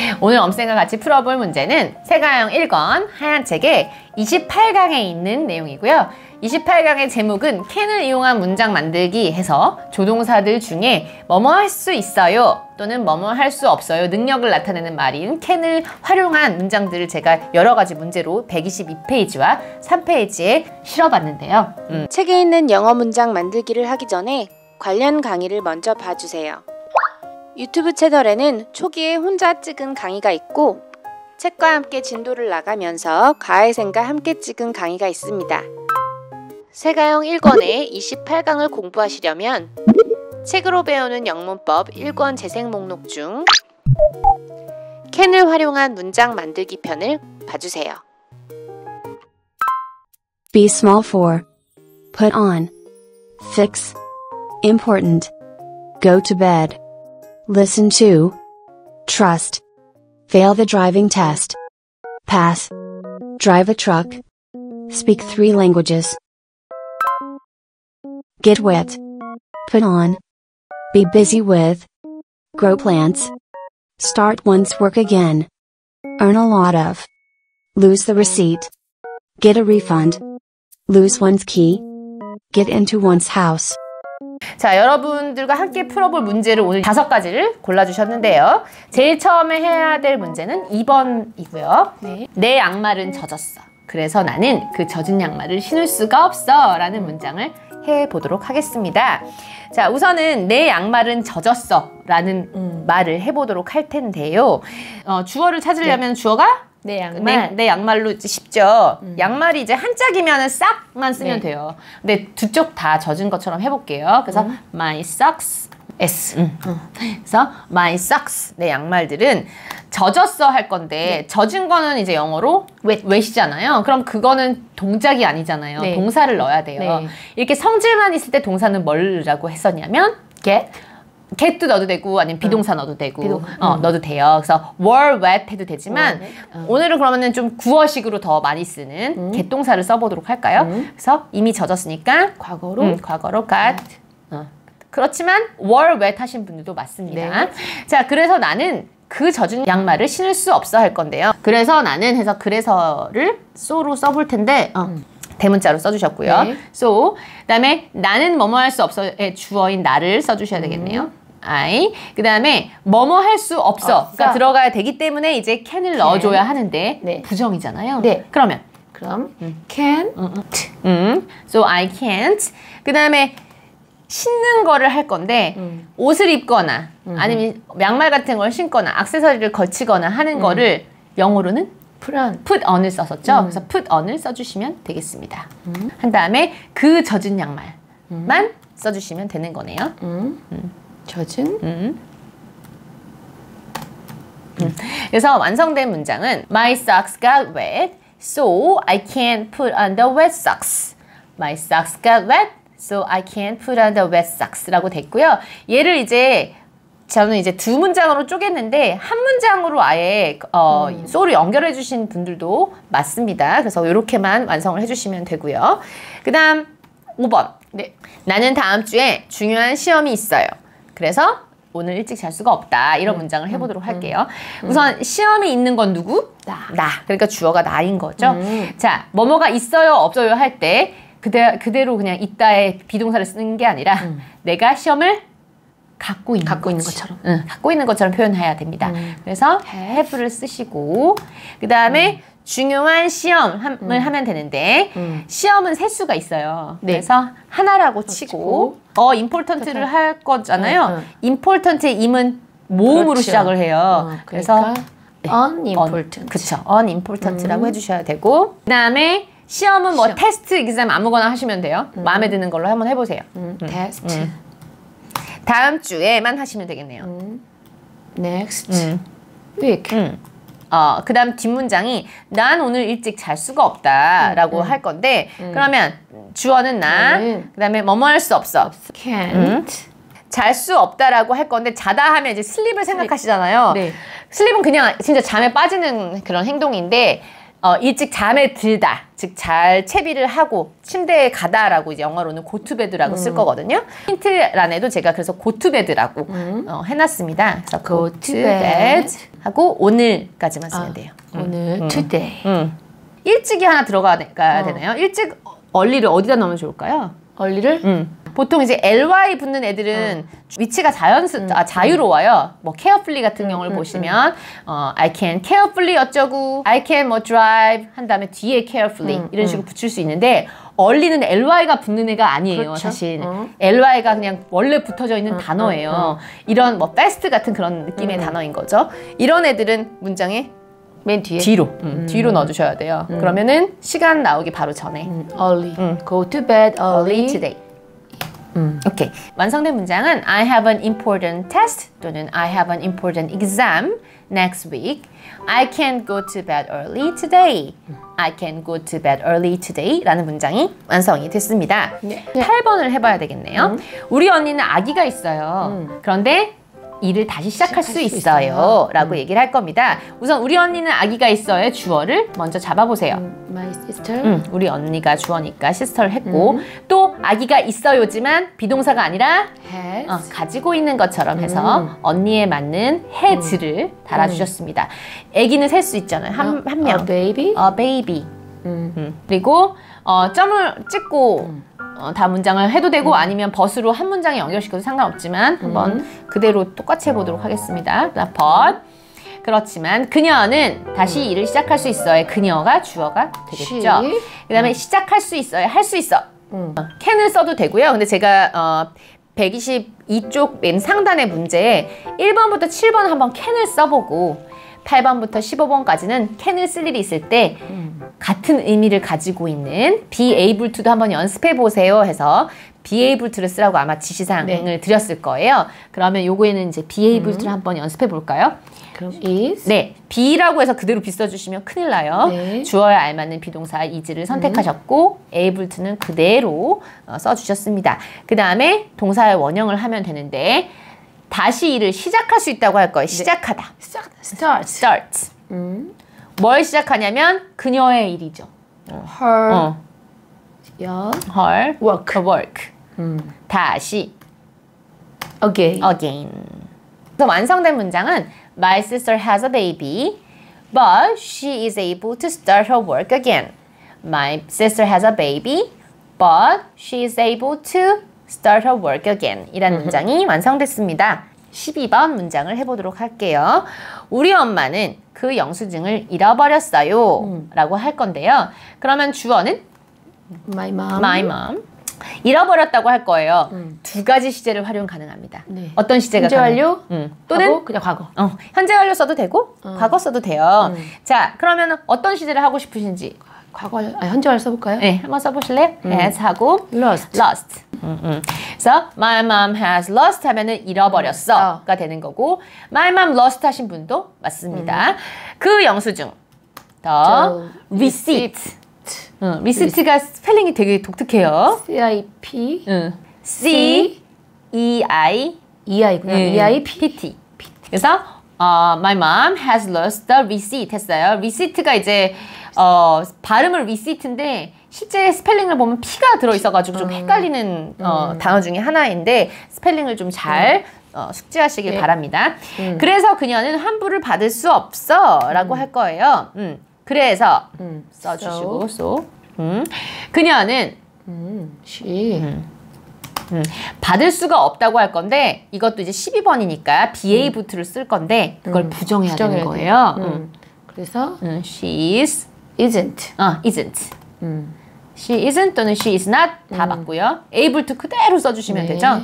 오늘 엄쌤과 같이 풀어볼 문제는 세가형 1권 하얀 책의 28강에 있는 내용이고요. 28강의 제목은 캔을 이용한 문장 만들기 해서 조동사들 중에 뭐뭐 할 수 있어요 또는 뭐뭐 할 수 없어요 능력을 나타내는 말인 캔을 활용한 문장들을 제가 여러 가지 문제로 122페이지와 3페이지에 실어봤는데요. 책에 있는 영어 문장 만들기를 하기 전에 관련 강의를 먼저 봐주세요. 유튜브 채널에는 초기에 혼자 찍은 강의가 있고 책과 함께 진도를 나가면서 가해생과 함께 찍은 강의가 있습니다. 세가형 1권의 28강을 공부하시려면 책으로 배우는 영문법 1권 재생 목록 중 캔을 활용한 문장 만들기 편을 봐주세요. Be small for put on, fix, important, go to bed, listen to, trust, fail the driving test, pass, drive a truck, speak 3 languages, get wet, put on, be busy with, grow plants, start one's work again, earn a lot of, lose the receipt, get a refund, lose one's key, get into one's house. 자, 여러분들과 함께 풀어볼 문제를 오늘 5가지를 골라주셨는데요. 제일 처음에 해야 될 문제는 2번이고요. 내 양말은 젖었어. 그래서 나는 그 젖은 양말을 신을 수가 없어 라는 문장을 해보도록 하겠습니다. 자, 우선은 내 양말은 젖었어 라는 말을 해보도록 할 텐데요. 주어를 찾으려면 주어가 내 양말. 내 양말로 이제 쉽죠. 양말이 이제 한 짝이면 싹만 쓰면 돼요. 근데 두 쪽 다 젖은 것처럼 해볼게요. 그래서 my socks S. 그래서 my socks 내 양말들은 젖었어 할 건데 젖은 거는 이제 영어로 wet이잖아요. 그럼 그거는 동작이 아니잖아요. 동사를 넣어야 돼요. 이렇게 성질만 있을 때 동사는 뭐라고 했었냐면 get도 넣어도 되고 아니면 비동사 넣어도 되고 넣어도 돼요. 그래서 were wet 해도 되지만 오늘은 그러면은 좀 구어식으로 더 많이 쓰는 get 동사를 써보도록 할까요? 그래서 이미 젖었으니까 과거로 got. 그렇지만 were wet 하신 분들도 많습니다. 자, 그래서 나는 그 젖은 양말을 신을 수 없어 할 건데요. 그래서 나는 해서 그래서를 so로 써볼 텐데 대문자로 써주셨고요. so, 그 다음에 나는 뭐뭐 할 수 없어의 주어인 나를 써주셔야 되겠네요. I. 그 다음에 뭐뭐 할 수 없어가 들어가야 되기 때문에 이제 can을 넣어줘야 하는데 부정이잖아요. 그럼 can't. So I can't. 그 다음에 신는 거를 할 건데 옷을 입거나 아니면 양말 같은 걸 신거나 액세서리를 걸치거나 하는 거를 영어로는 put on을 썼었죠. 그래서 put on을 써주시면 되겠습니다. 한 다음에 그 젖은 양말만 써주시면 되는 거네요. 젖은 그래서 완성된 문장은 My socks got wet, so I can't put on the wet socks. My socks got wet, so I can't put on the wet socks 라고 됐고요. 얘를 이제 저는 이제 2문장으로 쪼갰는데 한 문장으로 아예 so를 연결해 주신 분들도 많습니다. 그래서 이렇게만 완성을 해주시면 되고요. 그 다음 5번. 나는 다음 주에 중요한 시험이 있어요. 그래서 오늘 일찍 잘 수가 없다. 이런 문장을 해보도록 할게요. 우선 시험이 있는 건 누구? 나. 그러니까 주어가 나인 거죠. 자, 뭐뭐가 있어요 없어요 할 때 그대로 그냥 있다의 비동사를 쓰는 게 아니라 내가 시험을 갖고 있는 것처럼 갖고 있는 것처럼 표현해야 됩니다. 그래서 have를 쓰시고 그 다음에 중요한 시험을 하면 되는데 시험은 세 수가 있어요. 그래서 하나라고 치고 important를 할 거잖아요. important의 im은 모음으로 시작을 해요. 그래서 unimportant. 그쵸. unimportant라고 해주셔야 되고 그 다음에 시험은 뭐 테스트, exam 아무거나 하시면 돼요. 마음에 드는 걸로 한번 해보세요. 테스트. 다음 주에만 하시면 되겠네요. next week. 그 다음 뒷문장이 난 오늘 일찍 잘 수가 없다 라고 할 건데 그러면 주어는 나, 그 다음에 뭐뭐 할 수 없어. can't. 잘 수 없다라고 할 건데 자다 하면 이제 슬립을 생각하시잖아요. 슬립은 그냥 진짜 잠에 빠지는 그런 행동인데 일찍 잠에 들다, 즉 잘 채비를 하고 침대에 가다라고 이제 영어로는 go to bed라고 쓸 거거든요. 힌트란에도 제가 그래서 go to bed라고 해놨습니다. 그래서 go to bed 하고 오늘까지만 쓰면 돼요. 오늘 today. 일찍이 하나 들어가야 되나요? 일찍 early를 어디다 넣으면 좋을까요? early를? 보통 이제 ly 붙는 애들은 위치가 자유로워요. 뭐 carefully 같은 경우를 보시면 I can carefully 어쩌고 I can 뭐 drive 한 다음에 뒤에 carefully 이런 식으로 붙일 수 있는데 early는 ly가 붙는 애가 아니에요. 그렇죠. 사실 ly가 그냥 원래 붙어져 있는 단어예요. 이런 뭐 fast 같은 그런 느낌의 단어인 거죠. 이런 애들은 문장에 맨 뒤에? 뒤로 넣어주셔야 돼요. 그러면은 시간 나오기 바로 전에 early. Go to bed early. today. 오케이. 완성된 문장은 I have an important test 또는 I have an important exam next week. I can't go to bed early today. I can go to bed early today 라는 문장이 완성이 됐습니다. 8번을 해봐야 되겠네요. 우리 언니는 아기가 있어요. 그런데 일을 다시 시작할 수 있어요 라고 얘기를 할 겁니다. 우선 우리 언니는 아기가 있어요 주어를 먼저 잡아보세요. My sister. 우리 언니가 주어니까 시스터를 했고 또 아기가 있어요지만 비동사가 아니라 has. 가지고 있는 것처럼 해서 언니에 맞는 has를 달아주셨습니다. 아기는 셀 수 있잖아요. 한 명. A baby. A baby. 그리고 점을 찍고 다 문장을 해도 되고 아니면 벗으로 한 문장에 연결시켜도 상관없지만 한번 그대로 똑같이 해보도록 하겠습니다. but 그렇지만 그녀는 다시 일을 시작할 수 있어요. 그녀가 주어가 되겠죠. 그 다음에 시작할 수 있어요. 할 수 있어. can을 써도 되고요. 근데 제가 122쪽 맨 상단의 문제에 1번부터 7번 한번 can을 써보고 8번부터 15번까지는 can을 쓸 일이 있을 때 같은 의미를 가지고 있는 be able to도 한번 연습해 보세요 해서 be able to를 쓰라고 아마 지시사항을 드렸을 거예요. 그러면 요거에는 이제 be able to를 한번 연습해 볼까요? 그럼 is. 네, be라고 해서 그대로 be 써주시면 큰일 나요. 주어에 알맞는 비동사 is를 선택하셨고 able to는 그대로 써주셨습니다. 그 다음에 동사의 원형을 하면 되는데 다시 일을 시작할 수 있다고 할 거예요. 시작하다. start. 뭘 시작하냐면 그녀의 일이죠. her. her work. 다시 again. 그래서 완성된 문장은 My sister has a baby, but she is able to start her work again. My sister has a baby, but she is able to start her work again. 이라는 문장이 완성됐습니다. 12번 문장을 해보도록 할게요. 우리 엄마는 그 영수증을 잃어버렸어요. 라고 할 건데요. 그러면 주어는 My mom. My mom. 잃어버렸다고 할 거예요. 두 가지 시제를 활용 가능합니다. 어떤 시제가 현재 완료? 또는 그냥 과거. 현재 완료 써도 되고 과거 써도 돼요. 자, 그러면 어떤 시제를 하고 싶으신지 과거 현재 완료 써볼까요? 네, 한번 써보실래요? has 하고 lost. 그래서 my mom has lost 하면은 잃어버렸어가 되는 거고 my mom lost 하신 분도 맞습니다. 그 영수증 더 receipt. receipt가 스펠링이 되게 독특해요. C-I-P. C-E-I E-I-구나. E-I-P-T. 그래서 my mom has lost the receipt 했어요. receipt가 이제 발음을 receipt인데 실제 스펠링을 보면 P가 들어있어가지고 좀 헷갈리는 단어 중에 하나인데 스펠링을 좀 잘 숙지하시길 바랍니다. 그래서 그녀는 환불을 받을 수 없어 라고 할 거예요. 그래서 써주시고 so. 그녀는 she. 받을 수가 없다고 할 건데 이것도 이제 12번이니까 be able to를 쓸 건데 그걸 부정해야 되는 거예요. 그래서 she is isn't. isn't. she isn't 또는 she is not 다 맞고요. able to 그대로 써주시면 되죠.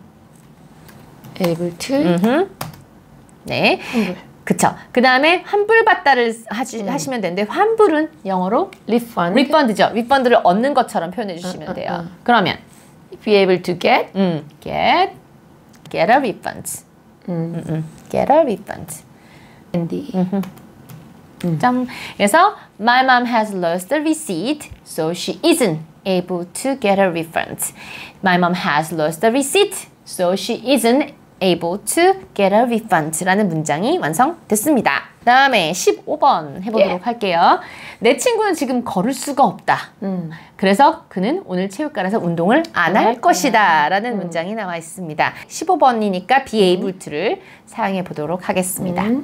able to. 네. 환불. 그쵸. 그 다음에 환불받다를 하시면 되는데 환불은 영어로 refund죠. refund를 얻는 것처럼 표현해 주시면 돼요. 그러면 be able to get. get a refund. get a refund. 그래서 my mom has lost the receipt, so she isn't able to get a refund. My mom has lost the receipt, so she isn't able to get a refund 라는 문장이 완성됐습니다. 다음에 15번 해보도록 할게요. 내 친구는 지금 걸을 수가 없다. 그래서 그는 오늘 체육관에서 운동을 안 할 것이다 라는 문장이 나와 있습니다. 15번이니까 be able to를 사용해 보도록 하겠습니다.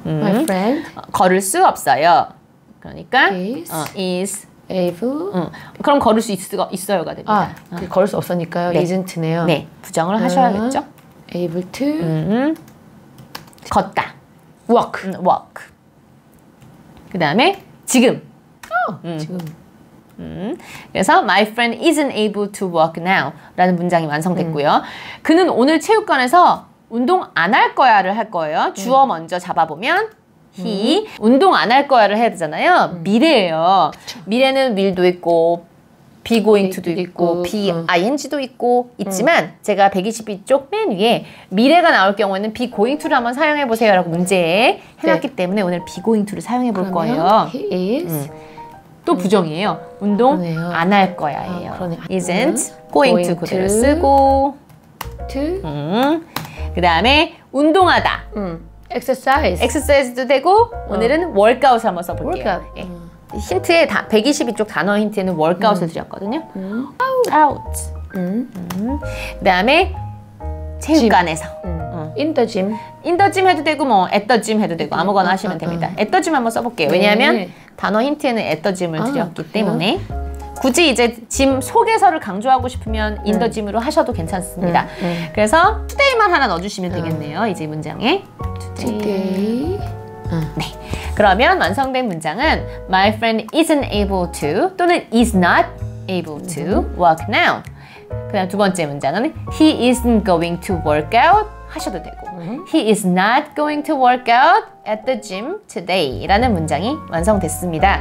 My friend 걸을 수 없어요. 그러니까 is is able. 그럼 걸을 수 있어요가 됩니다. 걸을 수 없으니까요. 네. isn't네요. 네, 부정을 하셔야겠죠. able to 걷다. walk. walk. 그 다음에 지금. 지금. 그래서 my friend isn't able to walk now 라는 문장이 완성됐고요. 그는 오늘 체육관에서 운동 안 할 거야를 할 거예요. 주어 먼저 잡아보면 he 운동 안 할 거야를 해야 되잖아요. 미래예요. 미래는 will도 있고 be going to도 있고 be ing도 있고 있지만 제가 122쪽 맨 위에 미래가 나올 경우에는 be going to를 한번 사용해 보세요 라고 문제에 해놨기 때문에 오늘 be going to를 사용해 볼 거예요. He is 또 부정이에요. 운동 안 할 거야예요. isn't going to 그대로 쓰고 to 그 다음에 운동하다. exercise. exercise도 되고 오늘은 workout을 한번 써볼게요. workout. 예. 힌트에 122쪽 단어 힌트에는 workout을 드렸거든요. out. 그 다음에 체육관에서. in the gym. in the gym 해도 되고 뭐 at the gym 해도 되고 아무거나 하시면 됩니다. at the gym 한번 써볼게요. 왜냐하면 단어 힌트에는 at the gym을 드렸기 때문에 굳이 이제 짐 속에서를 강조하고 싶으면 in the gym으로 하셔도 괜찮습니다. 그래서 today만 하나 넣어주시면 되겠네요. 이제 문장에 today. 네. 그러면 완성된 문장은 My friend isn't able to 또는 is not able to walk now. 그 다음 두 번째 문장은 He isn't going to work out 하셔도 되고 He is not going to work out at the gym today 라는 문장이 완성됐습니다.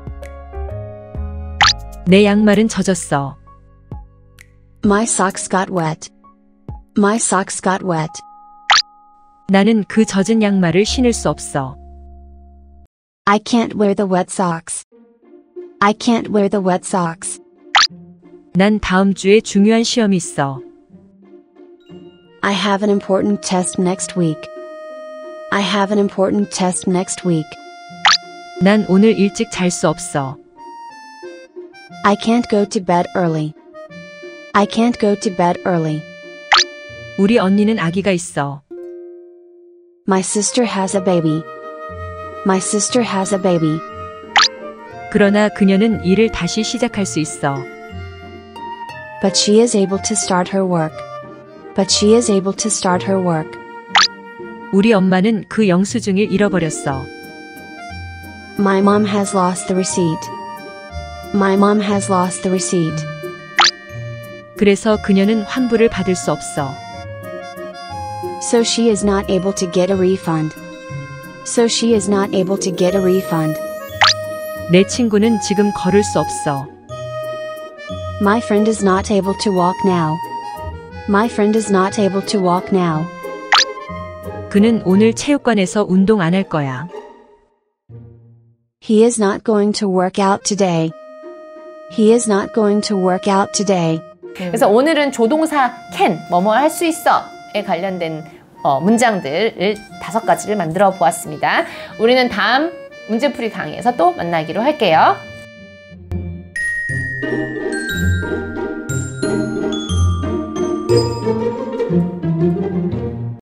내 양말은 젖었어. My socks got wet. My socks got wet. 나는 그 젖은 양말을 신을 수 없어. I can't wear the wet socks. I can't wear the wet socks. 난 다음 주에 중요한 시험이 있어. I have an important test next week. I have an important test next week. 난 오늘 일찍 잘 수 없어. I can't go to bed early. I can't go to bed early. 우리 언니는 아기가 있어. My sister has a baby. My sister has a baby. 그러나 그녀는 일을 다시 시작할 수 있어. But she is able to start her work. But she is able to start her work. 우리 엄마는 그 영수증을 잃어버렸어. My mom has lost the receipt. My mom has lost the receipt. 그래서 그녀는 환불을 받을 수 없어. So she is not able to get a refund. So she is not able to get a refund. 내 친구는 지금 걸을 수 없어. My friend is not able to walk now. My friend is not able to walk now. 그는 오늘 체육관에서 운동 안 할 거야. He is not going to work out today. He is not going to work out today. 그래서 오늘은 조동사 can, 뭐뭐 할 수 있어에 관련된 문장들을 5가지를 만들어 보았습니다. 우리는 다음 문제풀이 강의에서 또 만나기로 할게요.